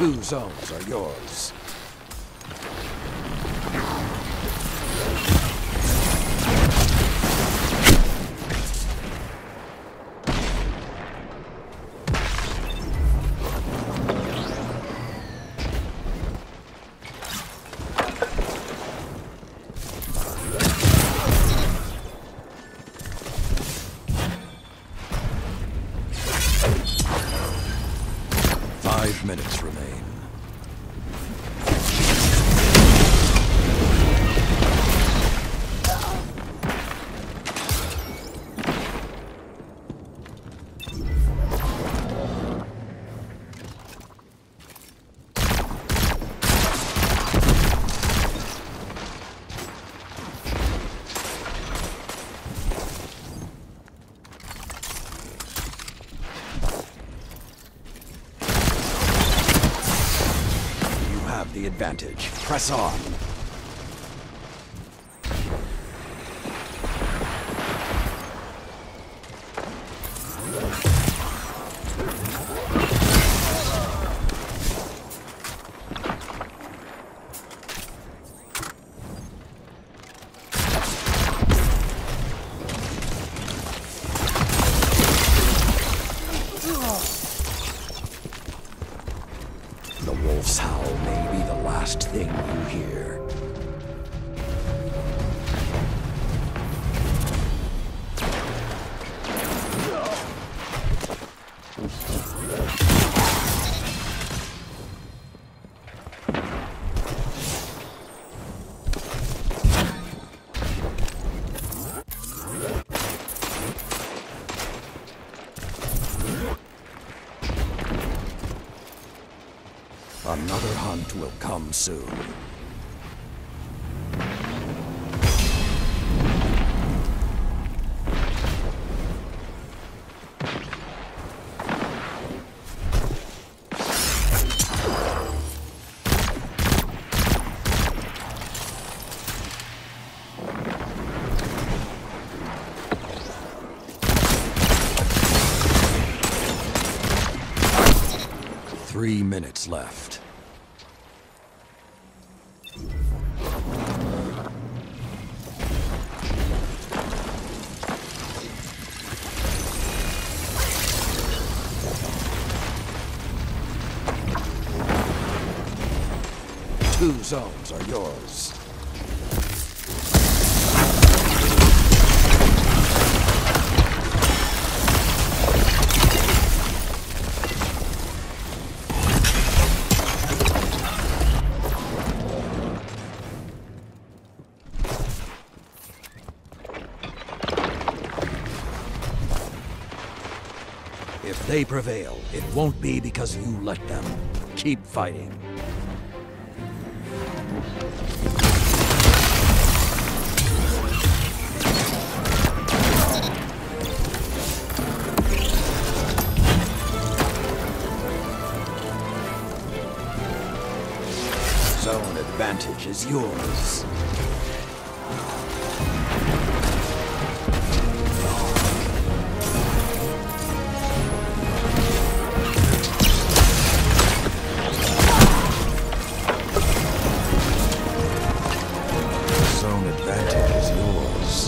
2 zones are yours. Minutes remain. The advantage. Press on. The wolf's howl may be the last thing you hear. Another hunt will come soon. Three minutes left. Two zones are yours. If they prevail, it won't be because you let them. Keep fighting. Zone advantage is yours. Zone advantage is yours.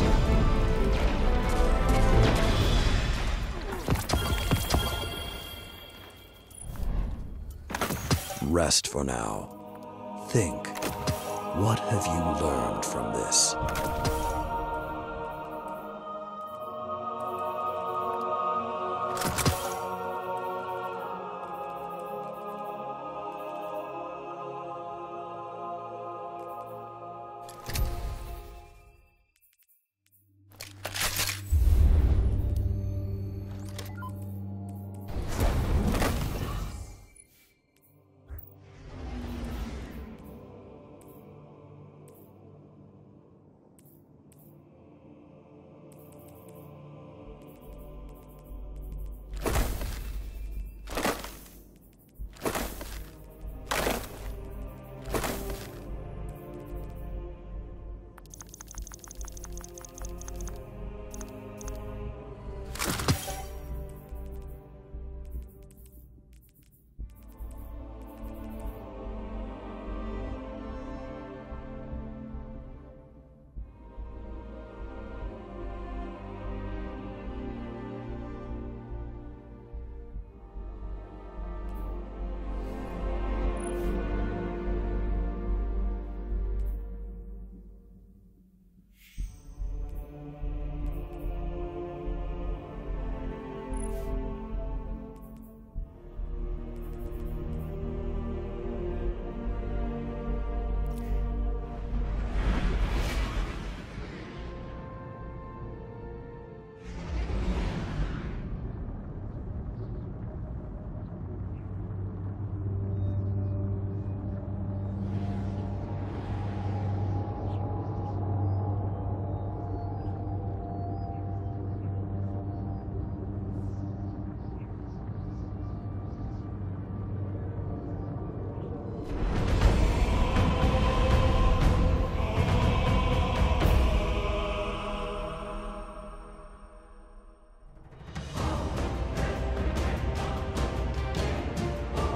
Rest for now. Think, what have you learned from this?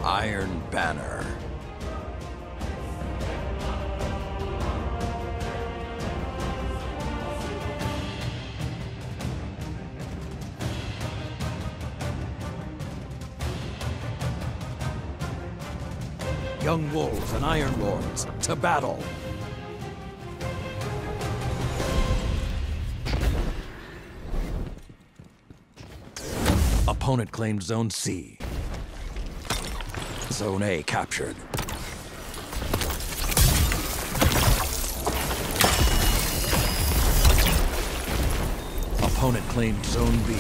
Iron Banner. Young wolves and Iron Lords, to battle! Opponent claimed Zone C. Zone A captured. Opponent claimed Zone B.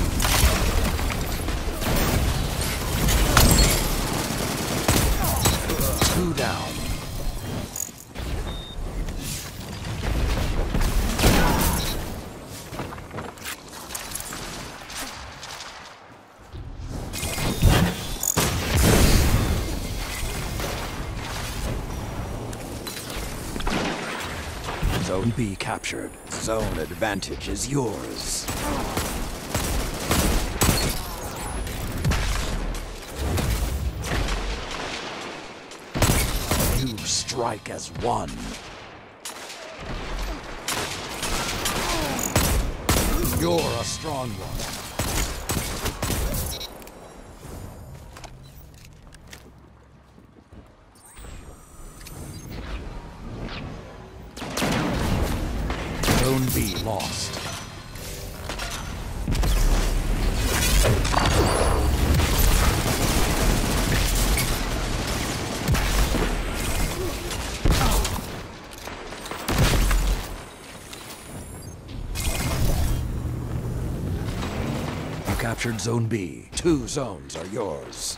Two down. Zone B captured. Zone advantage is yours. You strike as one. You're a strong one. Zone B lost. You captured Zone B. 2 zones are yours.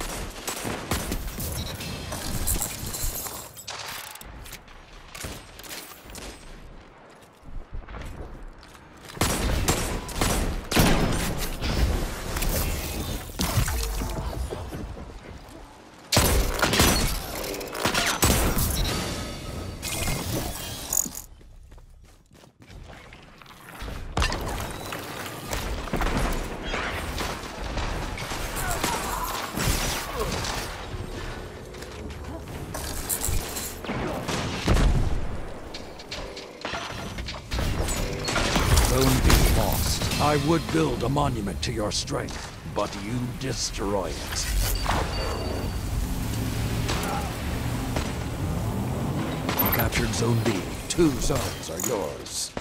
Zone B lost. I would build a monument to your strength, but you destroy it. You captured Zone B. 2 zones are yours.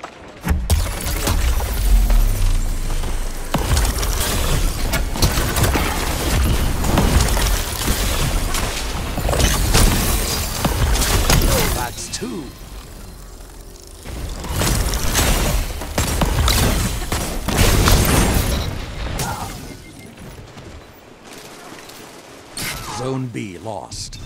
That's 2. Zone B lost.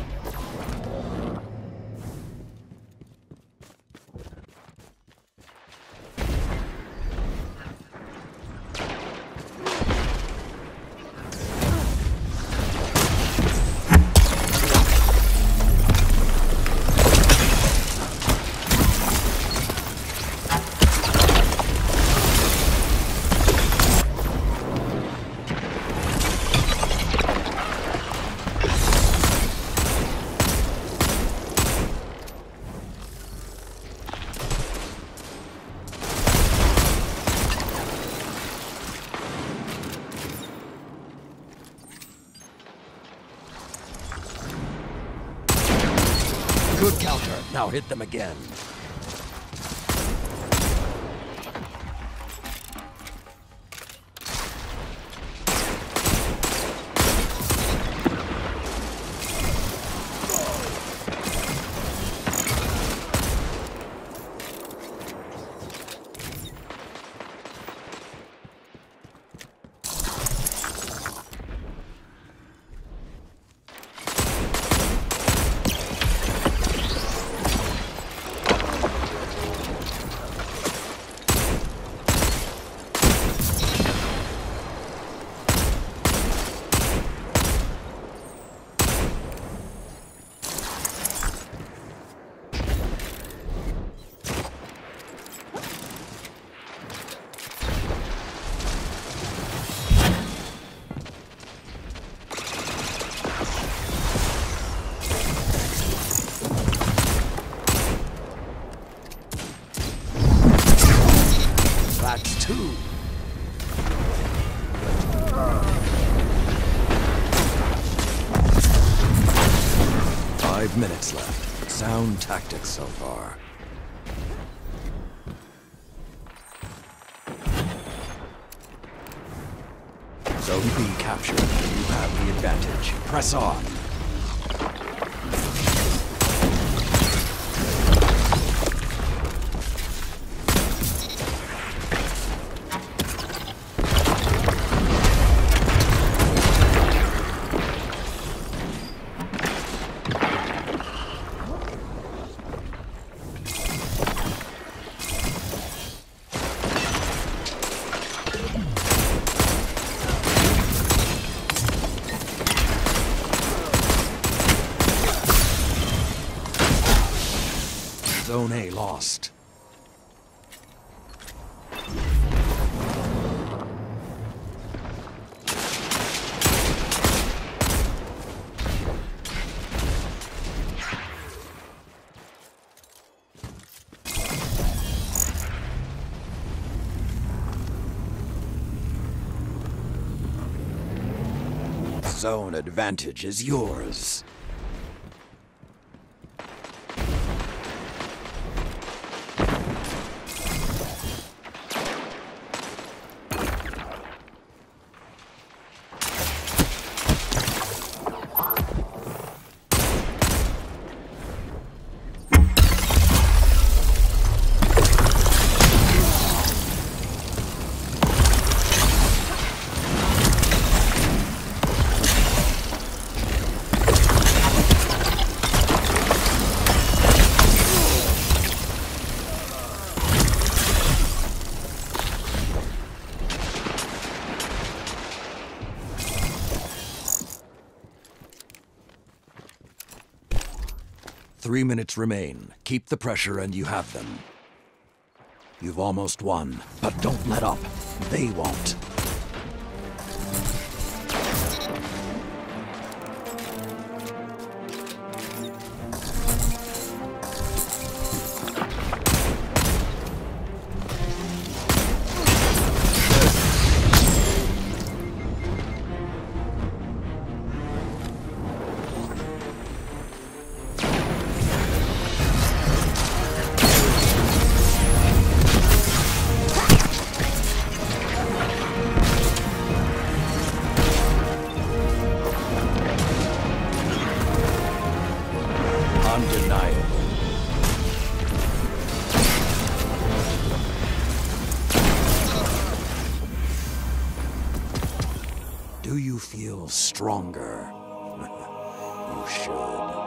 Good counter. Now hit them again. 5 minutes left. Sound tactics so far. Zone B captured. You have the advantage. Press on. Zone A lost. Zone advantage is yours. Three minutes remain. Keep the pressure and you have them. You've almost won, but don't let up. They won't. Undeniable. Do you feel stronger? You should.